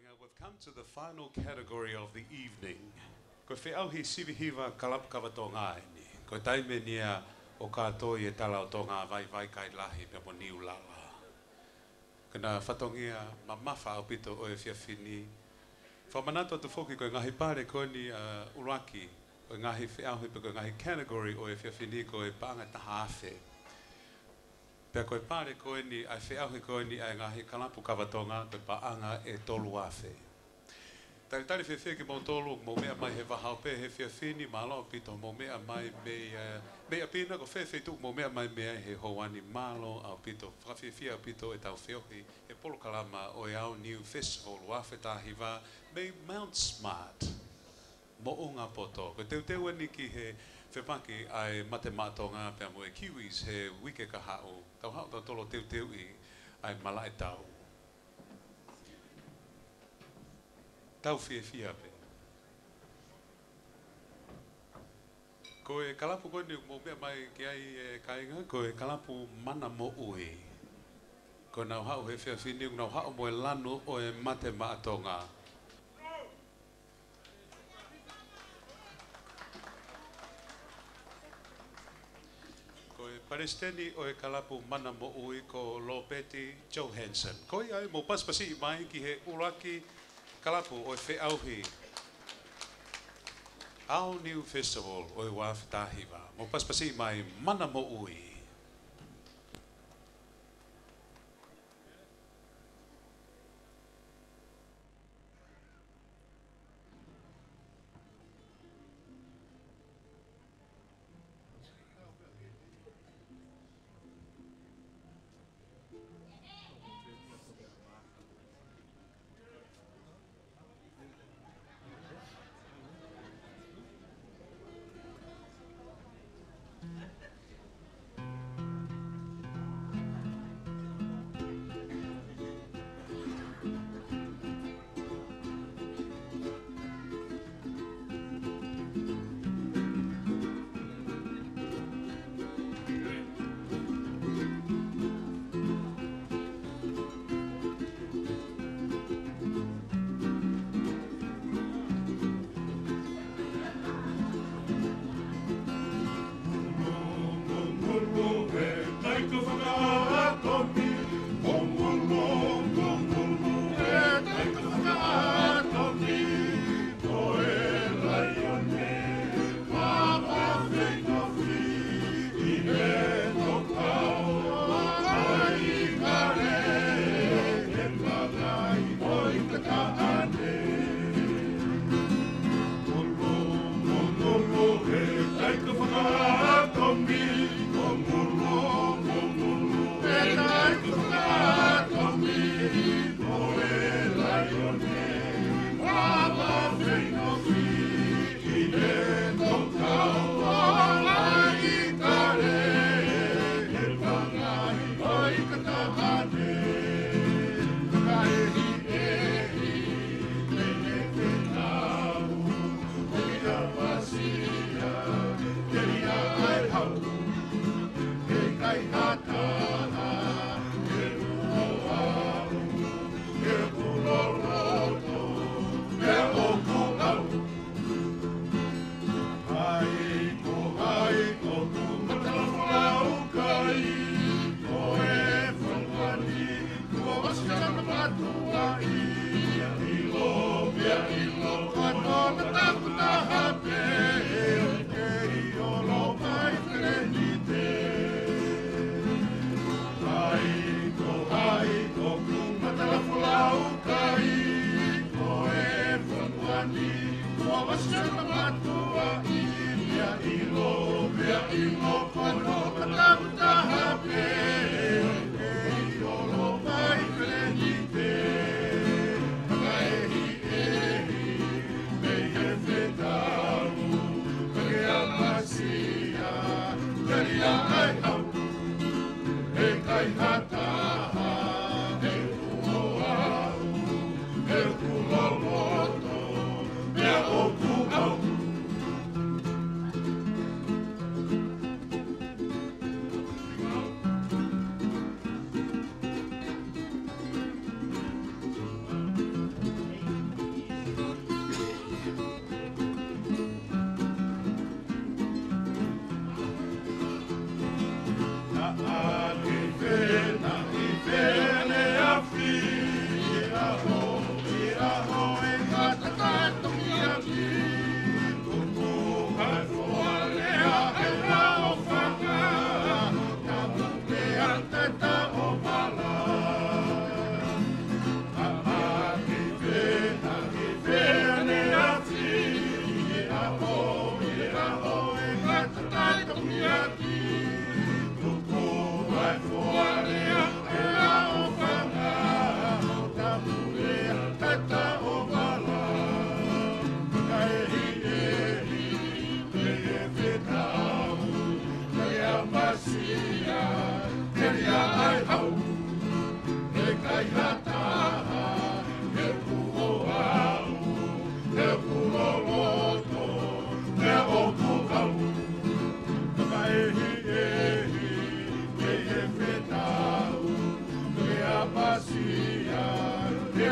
we've come to the final category of the evening. Ko whiauhi sivihiva kalap kavatonga ni. Ko taime nia o katoa e tala o tonga vai kai lahi pe mo niu lala. Kana whatongia mamafa au pito o e whiawhini. Whamanato tu whoki ko ngahi pare ko ni uraki. Ko ngahi whiauhi pe ko ngahi category o e whiawhini ko e panga taha awhe. Pea koe pare koe ni ai whiauhi koe ni ai ngahi kalapu kavatonga koe paanga e tolu awhe. Tari whewhe ki mau tolu mo mea mai he wahau pe he whiawhini ma lao pito mo mea mai mea pina ko whewhe tuk mo mea mai mea he hoani malo au pito. Whawhiwhia au pito e tau whiohi e polo kalama o e au New Festival wawhe tahiwa me Mount Smart. Mo o ngā poto. Ko teu ni ki he whepaki ai mate mātonga pia mo e kiwis he wike ka hao. Tau hao tau tolo teu i ai malai tau. Tau whiawhia pe. Ko e kalapu koe ni mo mea mai ki ai e kainga, ko e kalapu mana mo ui. Ko nau hao he whiawhini, nau hao mo e lanu o e mate mātonga. Paresteni o e kalapu mana mo ui ko Lopeti Johansson. Koi ai mo paspasi mai ki he uraki kalapu o e whiauhi. Au New Festival o e wawhitahiwa. Mo paspasi mai mana mo ui.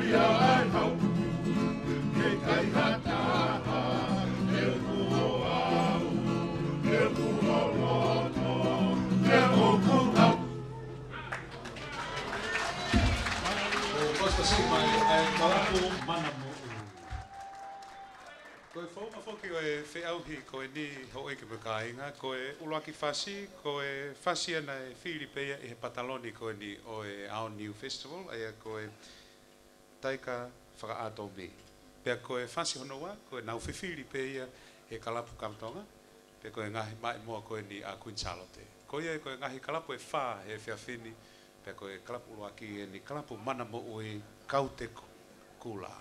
Koe whauma whoki o e whiauhi ko e ni ho eke me kāinga, ko e uloaki whasi, ko e whasi ana e Whiripeia i he pataloni ko e ni o e Our New Festival, aia ko e taika whakaato me. Pea ko e whasi honoa, ko e nau Whiripeia he kalapu kamtonga, pea ko e ngahi mai moa ko e ni a Queen Charlotte. Ko ia ko e ngahi kalapu e whā he whiawhini, pea ko e kalapu uloaki e ni kalapu mana mo ui kaute kula.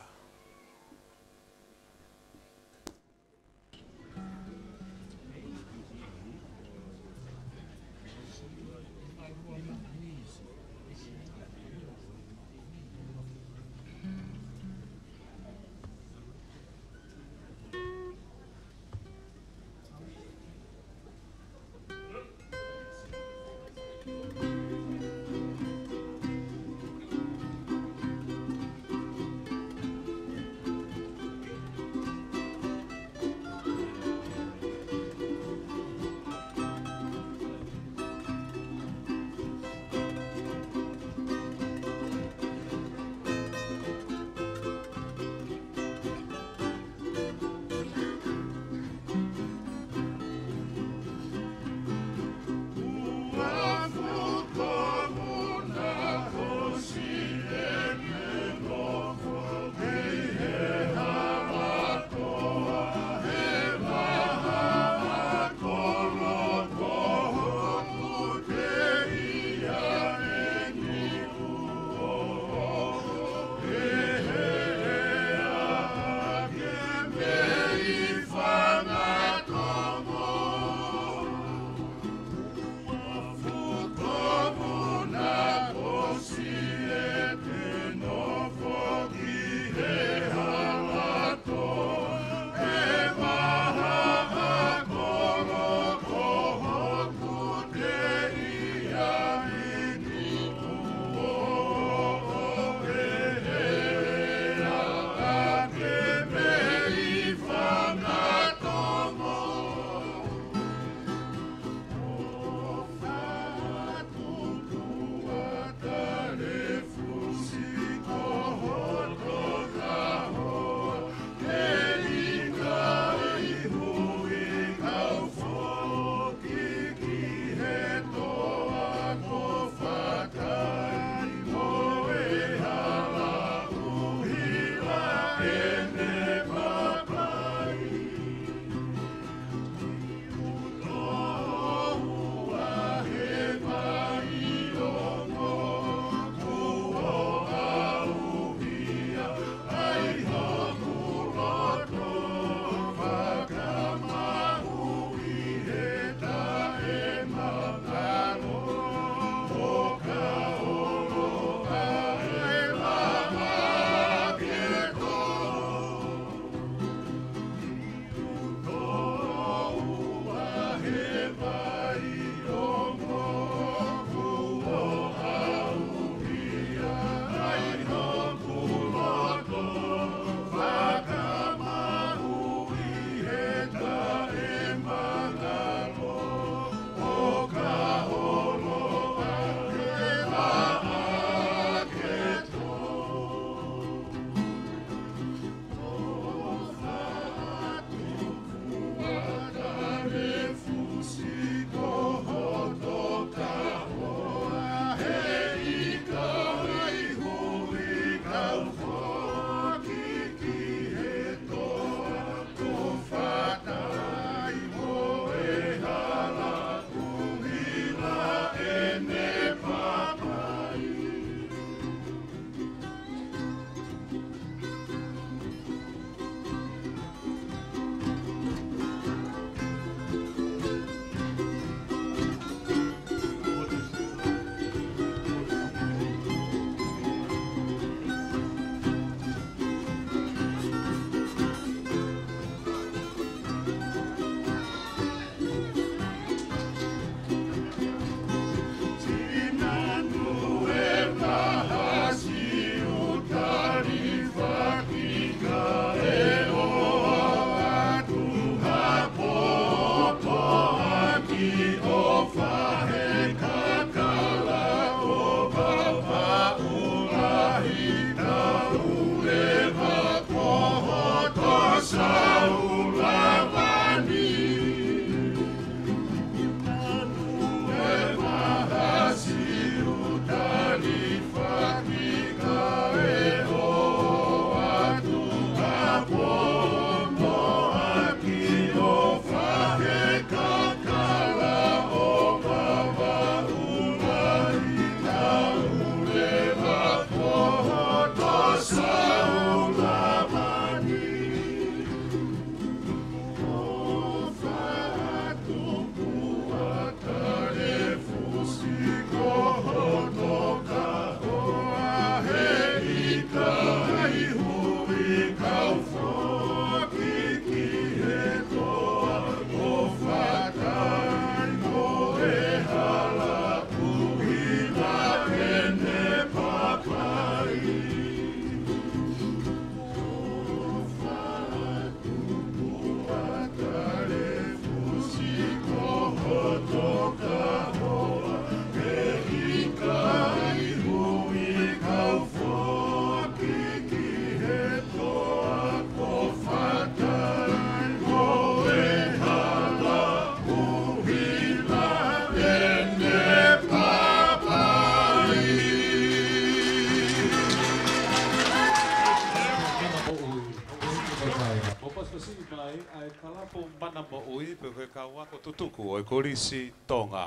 mai ai kalapu mana mo ui pe koe ka wako tutuku o korisi tonga.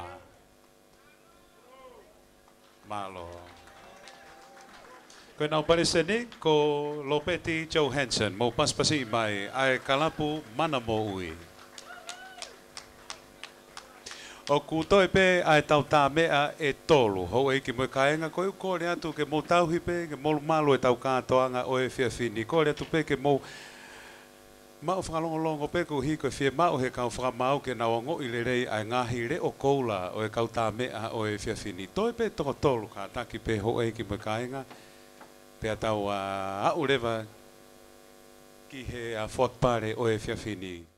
Malo. Koe nau pariseni ko Lopeti Johansson mo paspasi mai ai kalapu mana mo ui. O kutoi pe ai tau tā mea e tolu. Hou e ki moe kaenga koe kore atu ke mo tauhi pe ke mo malu e tau kātoanga o e whiawhini. Kore atu pe ke mo mau whakalongolongo pe ko hiko e whia mau he kau whakamau ke na ongo i le rei ai ngahi re o koula o e kau tā mea o e whiawhini. Toi pe toko tolu ka taki pe hou e ki moe kaenga. Pe atau a urewa ki he a whakpare o e whiawhini.